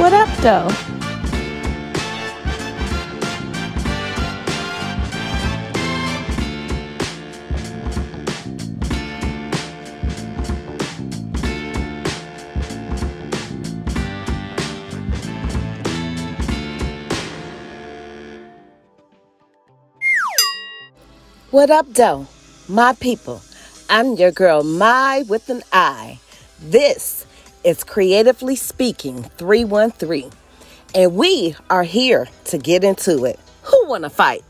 What up, though? What up, though, my people? I'm your girl, Mai with an I. This is Creatively Speaking 313, and we are here to get into it. Who want to fight?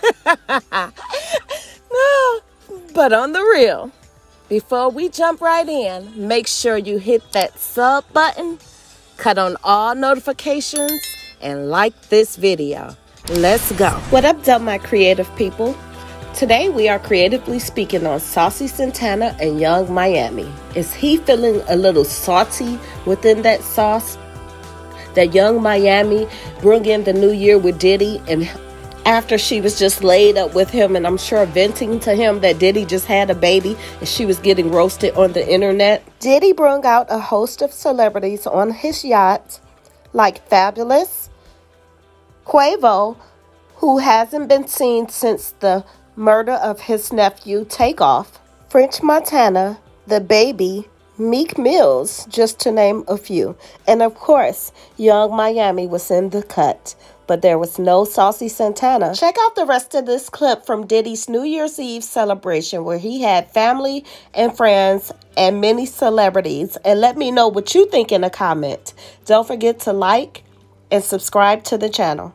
No, but on the real, before we jump right in, make sure you hit that sub button, cut on all notifications, and like this video. Let's go. What up, though, my creative people? Today we are creatively speaking on Saucy Santana and Yung Miami. Is he feeling a little salty within that sauce? That Yung Miami bring in the new year with Diddy, and after she was just laid up with him, and I'm sure venting to him that Diddy just had a baby and she was getting roasted on the internet. Diddy brought out a host of celebrities on his yacht like Fabulous, Quavo, who hasn't been seen since the murder of his nephew Takeoff, French Montana, The Baby, Meek Mills, just to name a few. And of course, Yung Miami was in the cut, but there was no Saucy Santana. Check out the rest of this clip from Diddy's New Year's Eve celebration, where he had family and friends and many celebrities. And let me know what you think in a comment. Don't forget to like and subscribe to the channel.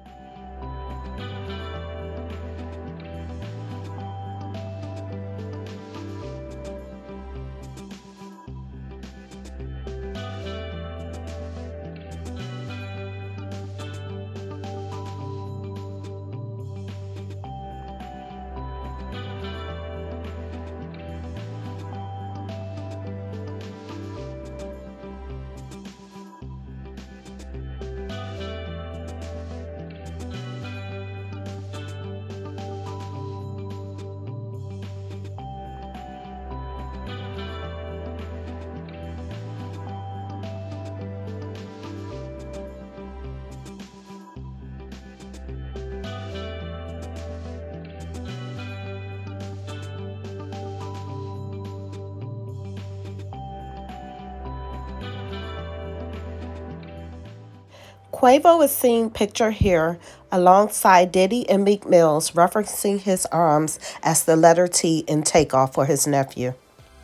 Quavo is seen pictured here alongside Diddy and Meek Mills, referencing his arms as the letter T in Takeoff for his nephew.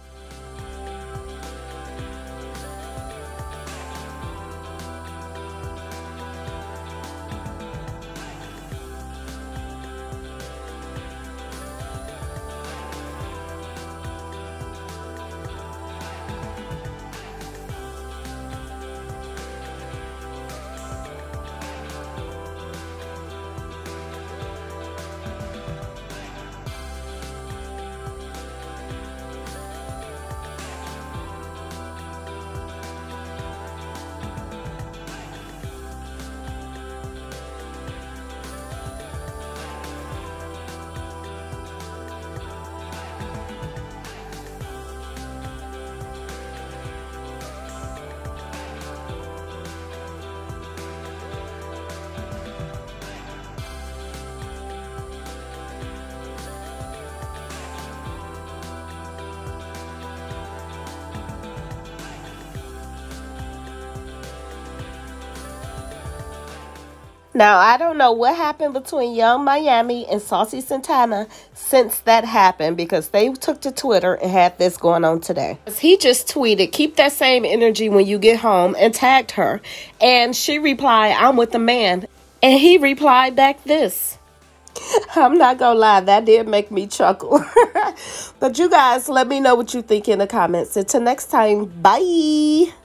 Now, I don't know what happened between Yung Miami and Saucy Santana since that happened, because they took to Twitter and had this going on today. He just tweeted, "Keep that same energy when you get home," and tagged her. And she replied, "I'm with the man." And he replied back this. I'm not gonna lie, that did make me chuckle. But you guys, let me know what you think in the comments. Until next time, bye.